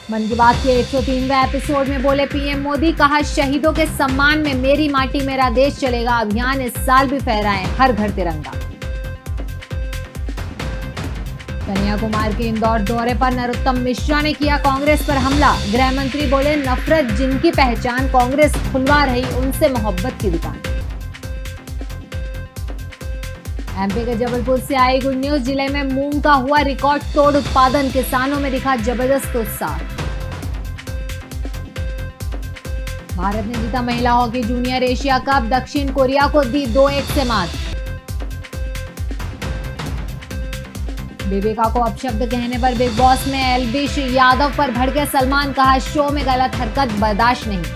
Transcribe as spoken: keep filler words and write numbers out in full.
मन की बात के एक सौ तीनवें एपिसोड में बोले पीएम मोदी, कहा शहीदों के सम्मान में मेरी माटी मेरा देश चलेगा अभियान इस साल भी फहराएं हर घर तिरंगा। कन्याकुमारी के इंदौर दौरे पर नरोत्तम मिश्रा ने किया कांग्रेस पर हमला। गृह मंत्री बोले, नफरत जिनकी पहचान कांग्रेस खुलवा रही उनसे मोहब्बत की दुकान। एमपी के जबलपुर से आई गुड न्यूज, जिले में मूंग का हुआ रिकॉर्ड तोड़ उत्पादन, किसानों में दिखा जबरदस्त उत्साह। भारत ने जीता महिला हॉकी जूनियर एशिया कप, दक्षिण कोरिया को दी दो एक से मात। दीपिका को अपशब्द कहने पर बिग बॉस में एल्विश यादव पर भड़के सलमान, कहा शो में गलत हरकत बर्दाश्त नहीं।